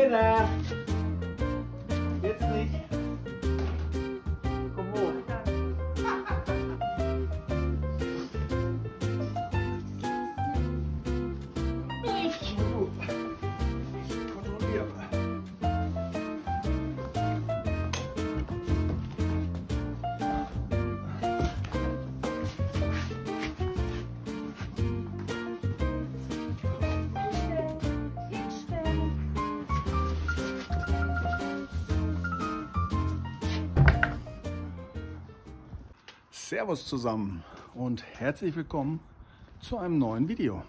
Später! Jetzt nicht. Komm hoch. Kontrollieren. Servus zusammen und herzlich willkommen zu einem neuen Video.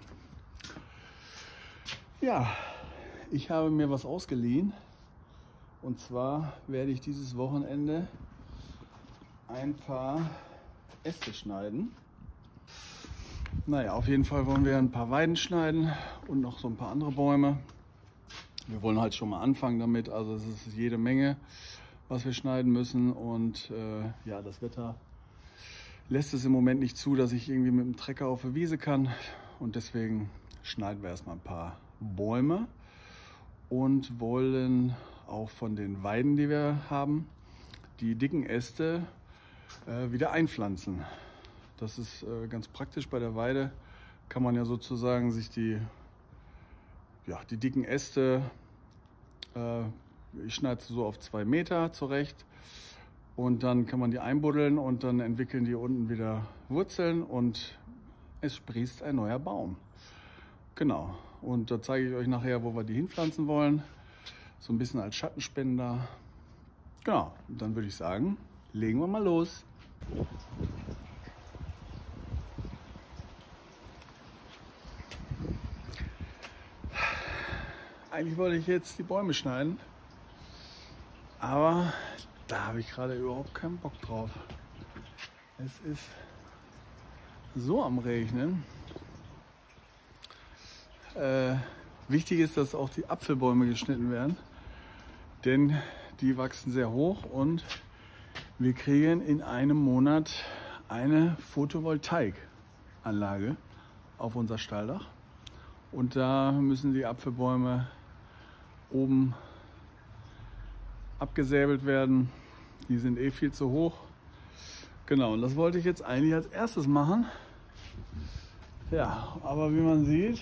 Ja, ich habe mir was ausgeliehen und zwar werde ich dieses Wochenende ein paar Äste schneiden. Naja, auf jeden Fall wollen wir ein paar Weiden schneiden und noch so ein paar andere Bäume. Wir wollen halt schon mal anfangen damit, also es ist jede Menge, was wir schneiden müssen und ja, das Wetter lässt es im Moment nicht zu, dass ich irgendwie mit dem Trecker auf der Wiese kann und deswegen schneiden wir erstmal ein paar Bäume und wollen auch von den Weiden, die wir haben, die dicken Äste wieder einpflanzen. Das ist ganz praktisch. Bei der Weide kann man ja sozusagen sich die dicken Äste, ich schneide sie so auf 2 Meter zurecht. Und dann kann man die einbuddeln und dann entwickeln die unten wieder Wurzeln und es sprießt ein neuer Baum. Genau. Und da zeige ich euch nachher, wo wir die hinpflanzen wollen. So ein bisschen als Schattenspender. Genau. Und dann würde ich sagen, legen wir mal los. Eigentlich wollte ich jetzt die Bäume schneiden, aber da habe ich gerade überhaupt keinen Bock drauf. Es ist so am Regnen. Wichtig ist, dass auch die Apfelbäume geschnitten werden, denn die wachsen sehr hoch und wir kriegen in einem Monat eine Photovoltaikanlage auf unser Stalldach. Und da müssen die Apfelbäume oben abgesäbelt werden. Die sind eh viel zu hoch. Genau, und das wollte ich jetzt eigentlich als erstes machen. Ja, aber wie man sieht,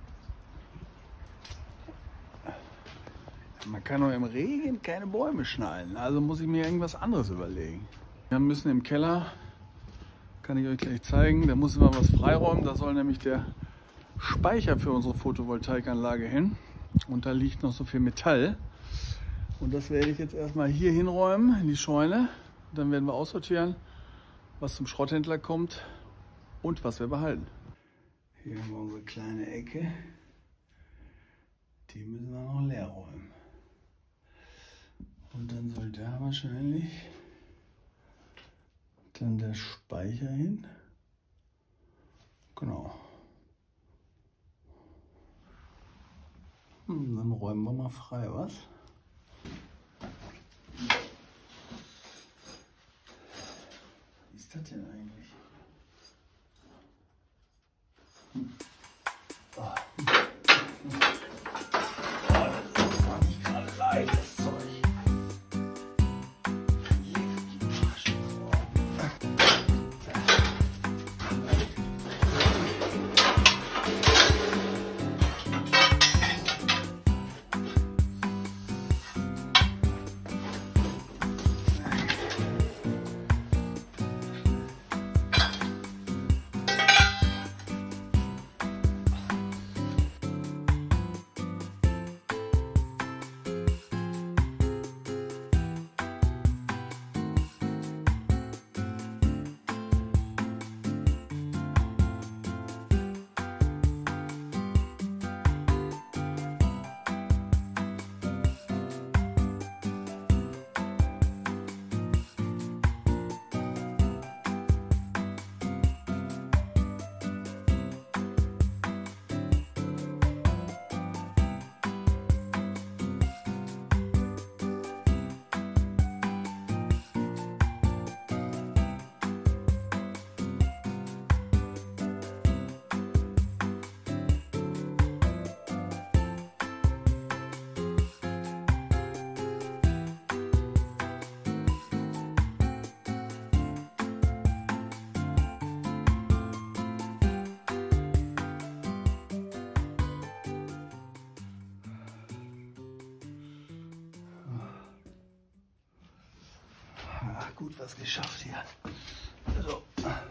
man kann doch im Regen keine Bäume schneiden. Also muss ich mir irgendwas anderes überlegen. Wir müssen im Keller, kann ich euch gleich zeigen, da muss man was freiräumen. Da soll nämlich der Speicher für unsere Photovoltaikanlage hin. Und da liegt noch so viel Metall. Und das werde ich jetzt erstmal hier hinräumen, in die Scheune. Dann werden wir aussortieren, was zum Schrotthändler kommt und was wir behalten. Hier haben wir unsere kleine Ecke. Die müssen wir noch leer räumen. Und dann soll da wahrscheinlich dann der Speicher hin. Genau. Dann räumen wir mal frei, was? Wie ist das denn eigentlich? Oh, das ist nicht gerade leicht, das Zeug. gut was geschafft hier. So,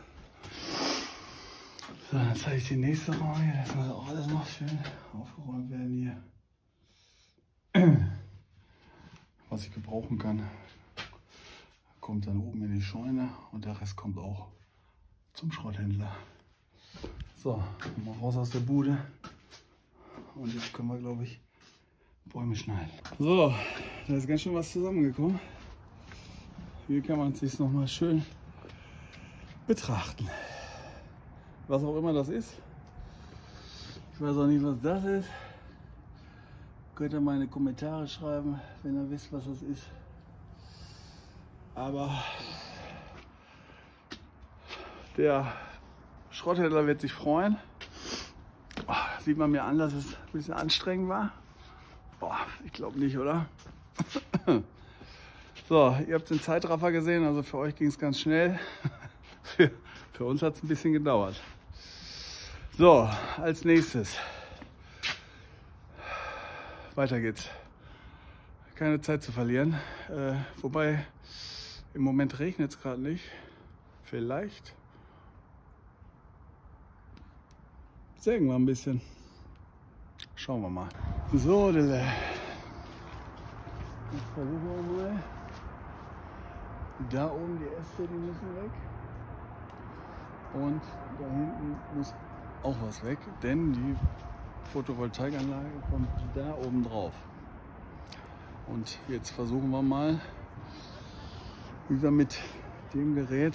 dann zeige ich die nächste Reihe. Das muss auch alles noch schön aufgeräumt werden hier. Was ich gebrauchen kann, kommt dann oben in die Scheune und der Rest kommt auch zum Schrotthändler. So, mal raus aus der Bude. Und jetzt können wir, glaube ich, Bäume schneiden. So, da ist ganz schön was zusammengekommen. Hier kann man es sich nochmal schön betrachten. Was auch immer das ist. Ich weiß auch nicht, was das ist. Könnt ihr mal in die Kommentare schreiben, wenn ihr wisst, was das ist. Aber der Schrotthändler wird sich freuen. Sieht man mir an, dass es ein bisschen anstrengend war. Boah, ich glaube nicht, oder? So, ihr habt den Zeitraffer gesehen, also für euch ging es ganz schnell. Für uns hat es ein bisschen gedauert. So, als nächstes. Weiter geht's. Keine Zeit zu verlieren. Wobei, im Moment regnet es gerade nicht. Vielleicht sägen wir ein bisschen. Schauen wir mal. So, Dille. Jetzt versuchen wir mal. Da oben die Äste, die müssen weg. Und da hinten muss auch was weg, denn die Photovoltaikanlage kommt da oben drauf. Und jetzt versuchen wir mal, wie wir mit dem Gerät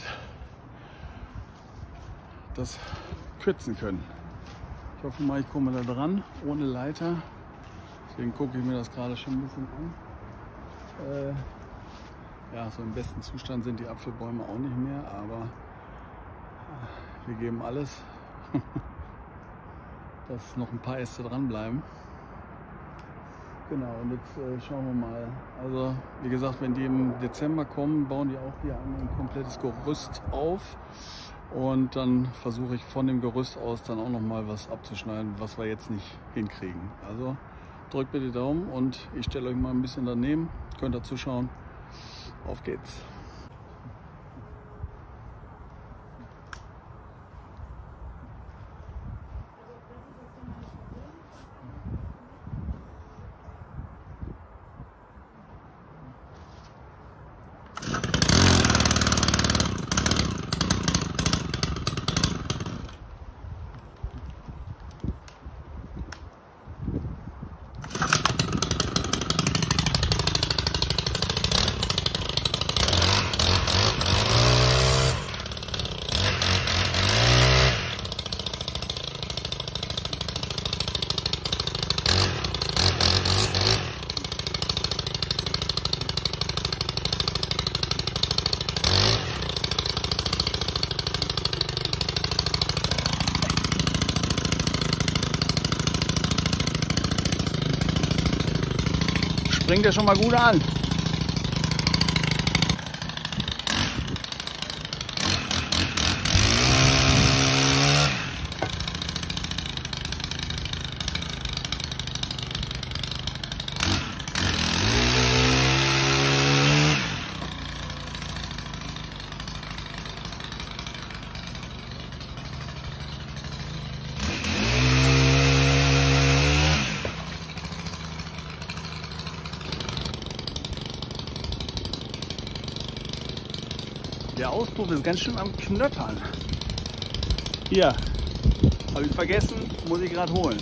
das kürzen können. Ich hoffe mal, ich komme da dran, ohne Leiter. Deswegen gucke ich mir das gerade schon ein bisschen an. Ja, so im besten Zustand sind die Apfelbäume auch nicht mehr, aber wir geben alles, dass noch ein paar Äste dranbleiben. Genau, und jetzt schauen wir mal. Also wie gesagt, wenn die im Dezember kommen, bauen die auch hier ein komplettes Gerüst auf. Und dann versuche ich von dem Gerüst aus dann auch noch mal was abzuschneiden, was wir jetzt nicht hinkriegen. Also drückt bitte die Daumen und ich stelle euch mal ein bisschen daneben. Könnt ihr zuschauen. Auf geht's. Springt ja schon mal gut an. Der Auspuff ist ganz schön am Knöttern. Hier, habe ich vergessen, muss ich gerade holen.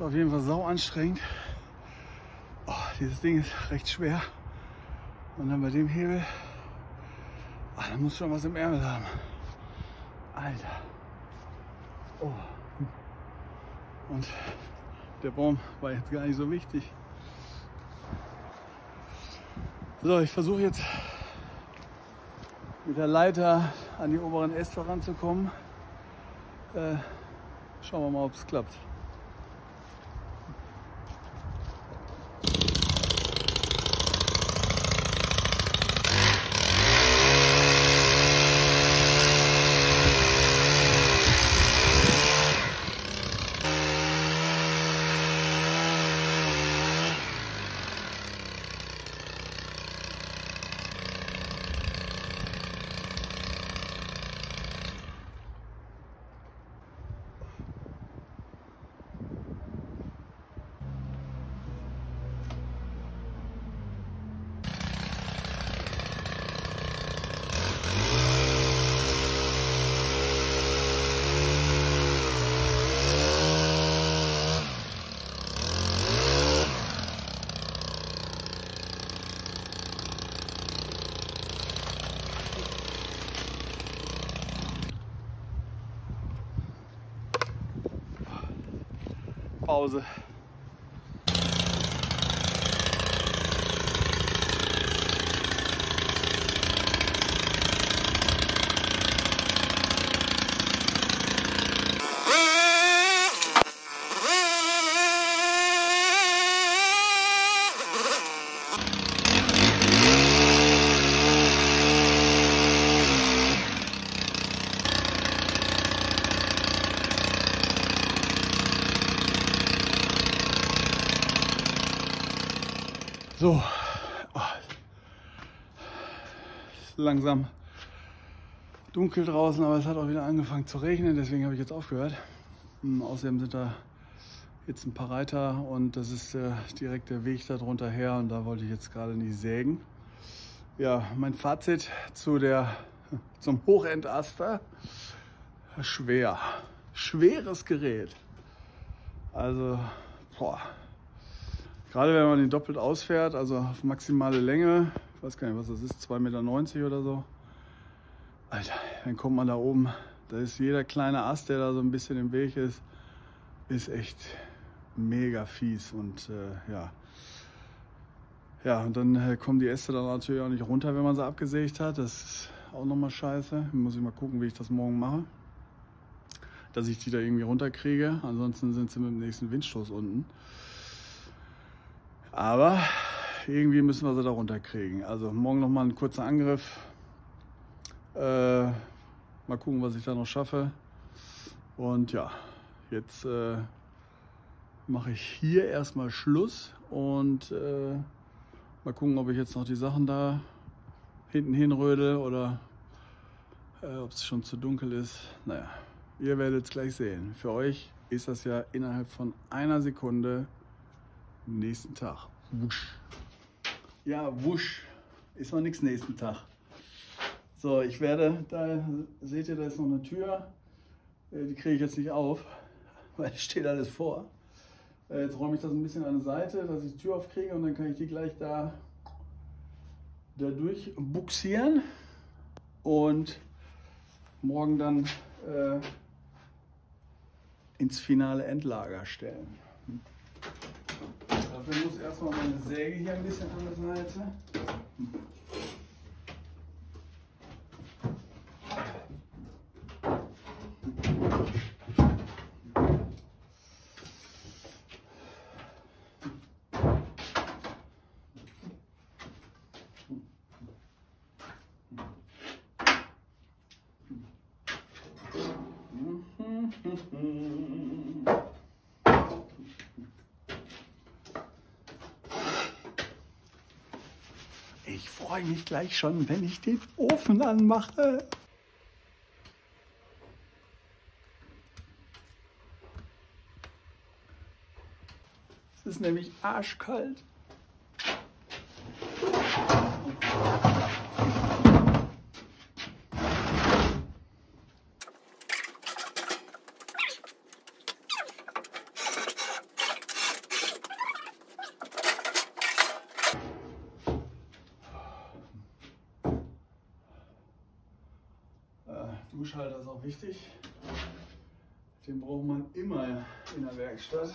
ist auf jeden Fall sau anstrengend. Oh, dieses Ding ist recht schwer. Und dann bei dem Hebel, da muss schon was im Ärmel haben. Alter. Oh. Und der Baum war jetzt gar nicht so wichtig. So, ich versuche jetzt mit der Leiter an die oberen Äste ranzukommen. Schauen wir mal, ob es klappt. Pause. So, ist langsam dunkel draußen, aber es hat auch wieder angefangen zu regnen, deswegen habe ich jetzt aufgehört. Außerdem sind da jetzt ein paar Reiter und das ist direkt der Weg da drunter her und da wollte ich jetzt gerade nicht sägen. Ja, mein Fazit zum Hochendaster: schwer, schweres Gerät. Also, boah. Gerade wenn man den doppelt ausfährt, also auf maximale Länge, ich weiß gar nicht, was das ist, 2,90 Meter oder so. Alter, dann kommt man da oben, da ist jeder kleine Ast, der da so ein bisschen im Weg ist echt mega fies. Und ja. Ja, und dann kommen die Äste dann natürlich auch nicht runter, wenn man sie abgesägt hat. Das ist auch nochmal scheiße. Muss ich mal gucken, wie ich das morgen mache. Dass ich die da irgendwie runterkriege. Ansonsten sind sie mit dem nächsten Windstoß unten. Aber irgendwie müssen wir sie da runterkriegen. Also morgen nochmal ein kurzer Angriff. Mal gucken, was ich da noch schaffe. Und ja, jetzt mache ich hier erstmal Schluss und mal gucken, ob ich jetzt noch die Sachen da hinten hinrödel oder ob es schon zu dunkel ist. Naja, ihr werdet es gleich sehen. Für euch ist das ja innerhalb von einer Sekunde nächsten Tag. Wusch. Ja, wusch. Ist noch nichts nächsten Tag. So, ich werde, da seht ihr, da ist noch eine Tür. Die kriege ich jetzt nicht auf, weil es steht alles vor. Jetzt räume ich das ein bisschen an die Seite, dass ich die Tür aufkriege und dann kann ich die gleich da durchbuxieren und morgen dann ins finale Endlager stellen. Dafür muss erstmal meine Säge hier ein bisschen an der Seite. Ich freue mich gleich schon, wenn ich den Ofen anmache. Es ist nämlich arschkalt. Duschhalter ist auch wichtig. Den braucht man immer in der Werkstatt.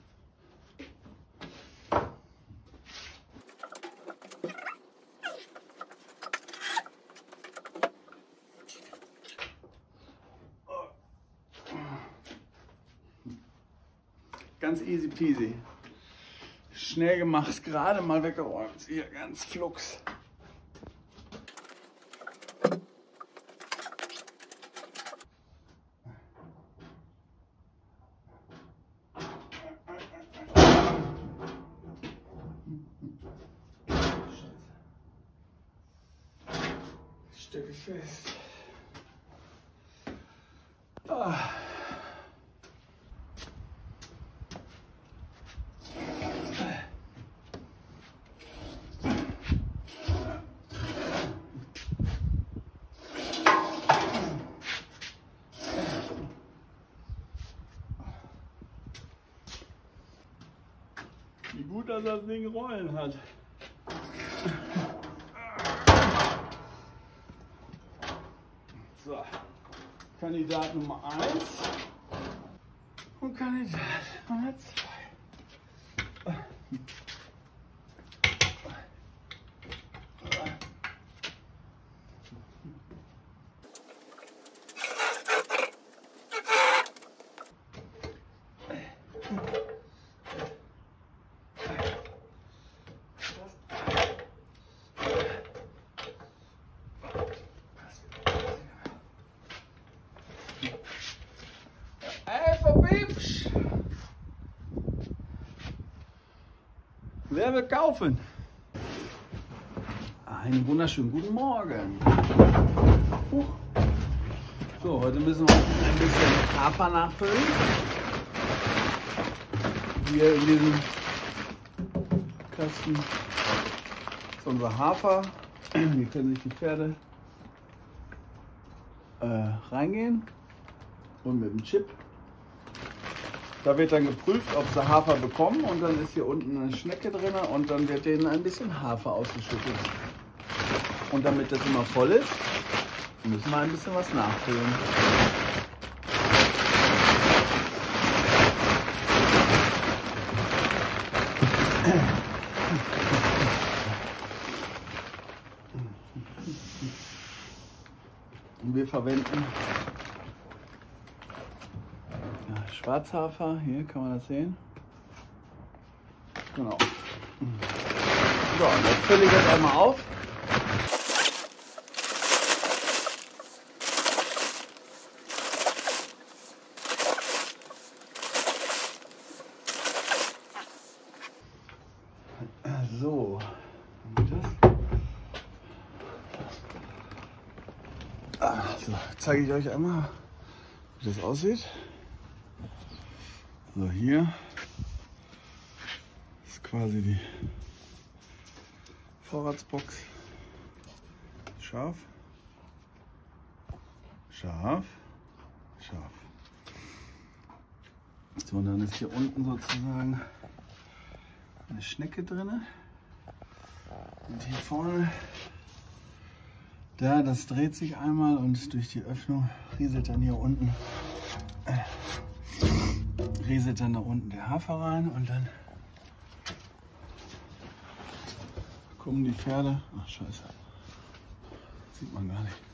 Ganz easy peasy. Schnell gemacht, gerade mal weggeräumt. Hier ganz flugs. Stecke fest. Ah. Wie gut, dass das Ding Rollen hat. So, Kandidat Nummer 1 und Kandidat Nummer 2. Ey, Verbibsch! Wer will kaufen? Einen wunderschönen guten Morgen. So, heute müssen wir ein bisschen Hafer nachfüllen. Hier in diesem Kasten ist unser Hafer. Hier können sich die Pferde reingehen und mit dem Chip. Da wird dann geprüft, ob sie Hafer bekommen, und dann ist hier unten eine Schnecke drin und dann wird denen ein bisschen Hafer ausgeschüttet. Und damit das immer voll ist, müssen wir ein bisschen was nachfüllen. Und wir verwenden Schwarzhafer, hier kann man das sehen. Genau. So, und jetzt fülle ich das einmal auf. So, so, zeige ich euch einmal, wie das aussieht. So, hier ist quasi die Vorratsbox. Scharf, scharf, scharf. So, und dann ist hier unten sozusagen eine Schnecke drin. Und hier vorne, da, das dreht sich einmal und durch die Öffnung rieselt dann hier unten. Rieselt dann da unten der Hafer rein und dann kommen die Pferde. Ach scheiße, sieht man gar nicht.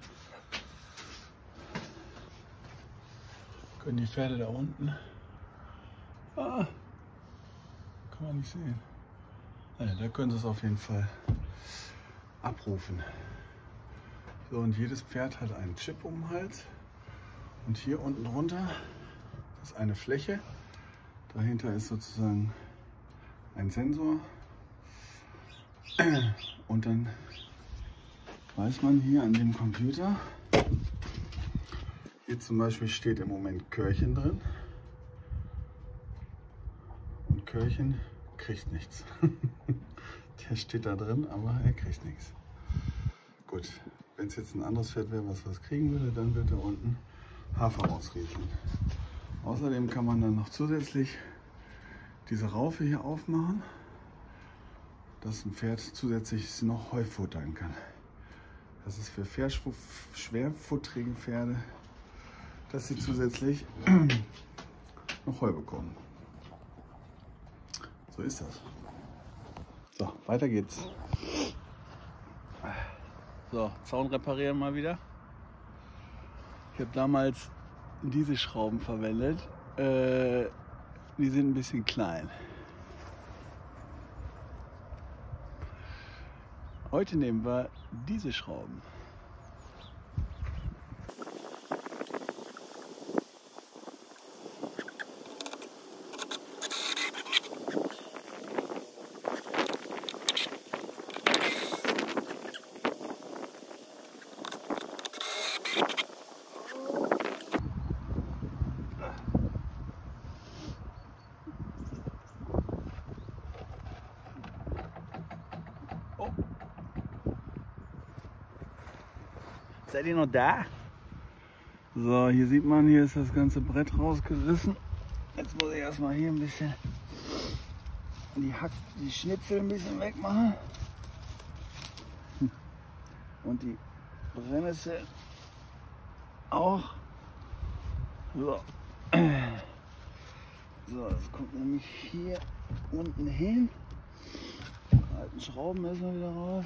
Können die Pferde da unten. Kann man nicht sehen. Ja, da können sie es auf jeden Fall abrufen. So, und jedes Pferd hat einen Chip um den Hals. Und hier unten drunter ist eine Fläche. Dahinter ist sozusagen ein Sensor. Und dann weiß man hier an dem Computer, hier zum Beispiel steht im Moment Körchen drin. Und Körchen kriegt nichts. Der steht da drin, aber er kriegt nichts. Gut, wenn es jetzt ein anderes Pferd wäre, was kriegen würde, dann wird da unten Hafer rausrieseln. Außerdem kann man dann noch zusätzlich diese Raufe hier aufmachen, dass ein Pferd zusätzlich noch Heu futtern kann. Das ist für schwerfutterige Pferde, dass sie zusätzlich noch Heu bekommen. So ist das. So, weiter geht's. So, Zaun reparieren mal wieder. Ich habe damals diese Schrauben verwendet. Die sind ein bisschen klein. Heute nehmen wir diese Schrauben. Seid ihr noch da? So, hier sieht man, hier ist das ganze Brett rausgerissen. Jetzt muss ich erstmal hier ein bisschen die Schnipsel ein bisschen wegmachen. Und die Brennnessel auch. So. So, das kommt nämlich hier unten hin. Die alten Schrauben müssen wir wieder raus.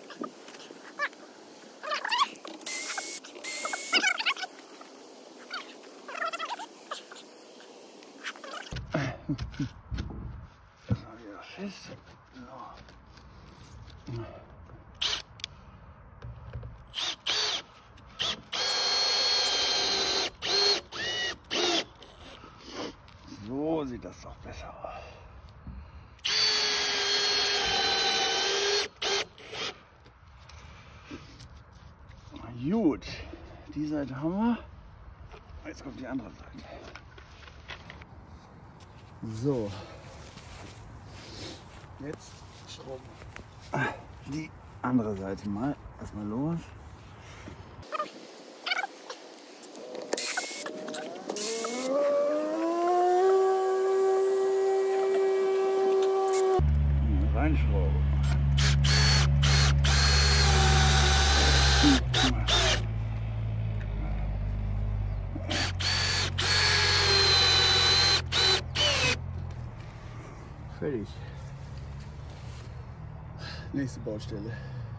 Das mal wieder fest. So sieht das doch besser aus. Gut, die Seite haben wir. Jetzt kommt die andere Seite. So, jetzt schrauben wir die andere Seite mal erstmal los. Reinschrauben. Fertig. Nächste Baustelle.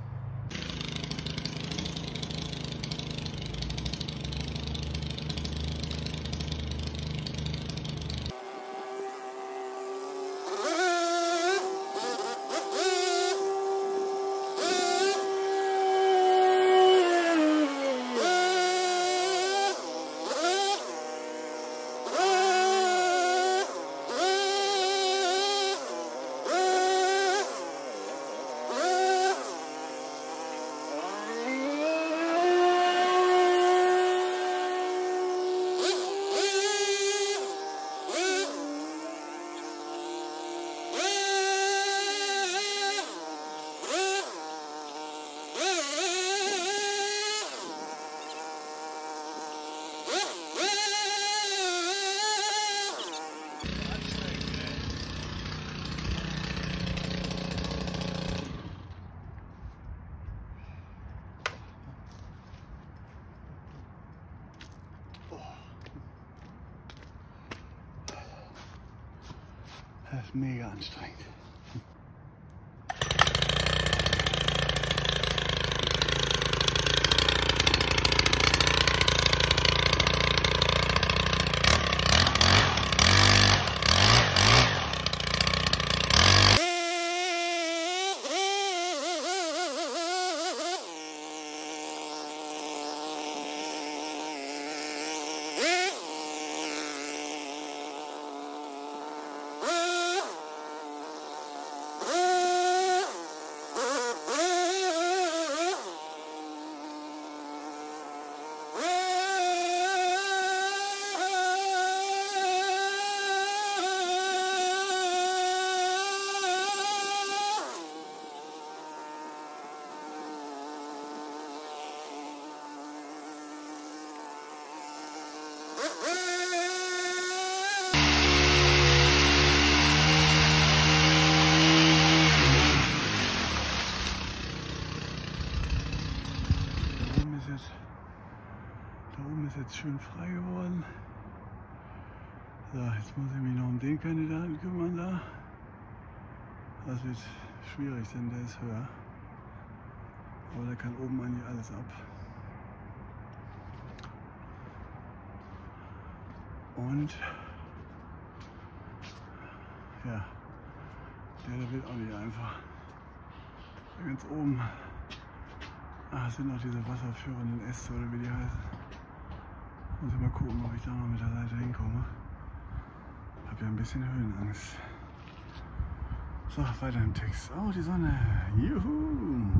Das ist mega anstrengend. jetzt schön frei geworden. So, jetzt muss ich mich noch um den Kandidaten kümmern da. Das wird schwierig, denn der ist höher. Aber der kann oben eigentlich alles ab. Und ja, der wird auch nicht einfach. Da ganz oben sind noch diese wasserführenden Äste oder wie die heißen. Muss ich mal gucken, ob ich da noch mit der Leiter hinkomme. Ich habe ja ein bisschen Höhenangst. So, weiter im Text. Oh, die Sonne. Juhu!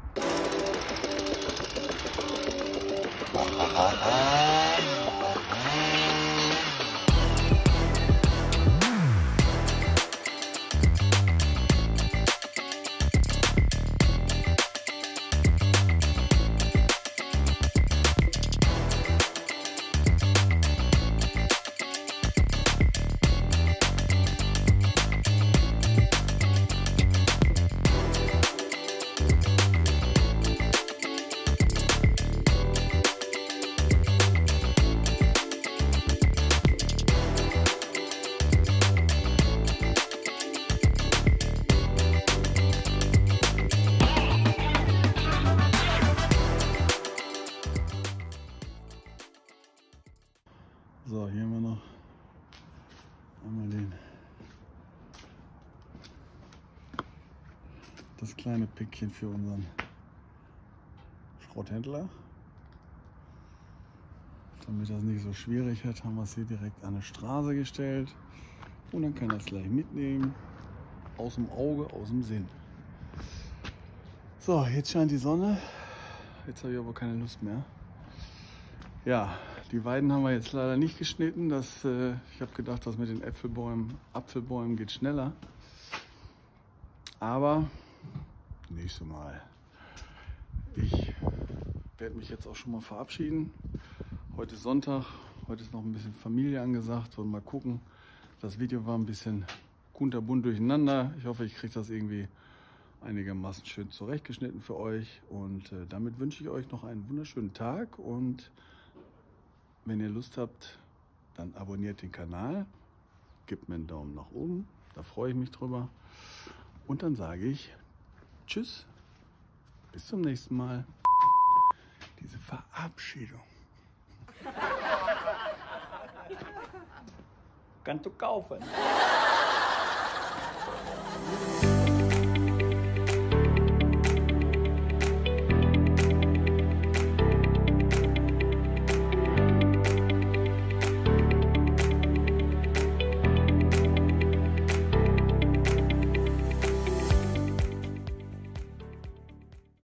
So, hier haben wir noch einmal das kleine Päckchen für unseren Schrotthändler. Damit das nicht so schwierig hat, haben wir es hier direkt an eine Straße gestellt. Und dann kann er es gleich mitnehmen. Aus dem Auge, aus dem Sinn. So, jetzt scheint die Sonne. Jetzt habe ich aber keine Lust mehr. Ja, die Weiden haben wir jetzt leider nicht geschnitten. Ich habe gedacht, das mit den Apfelbäumen geht schneller. Aber nächstes Mal. Ich werde mich jetzt auch schon mal verabschieden. Heute ist Sonntag, heute ist noch ein bisschen Familie angesagt. Und mal gucken. Das Video war ein bisschen kunterbunt durcheinander. Ich hoffe, ich kriege das irgendwie einigermaßen schön zurechtgeschnitten für euch. Und damit wünsche ich euch noch einen wunderschönen Tag. Und wenn ihr Lust habt, dann abonniert den Kanal, gebt mir einen Daumen nach oben, da freue ich mich drüber. Und dann sage ich Tschüss, bis zum nächsten Mal. Diese Verabschiedung. Kannst du kaufen.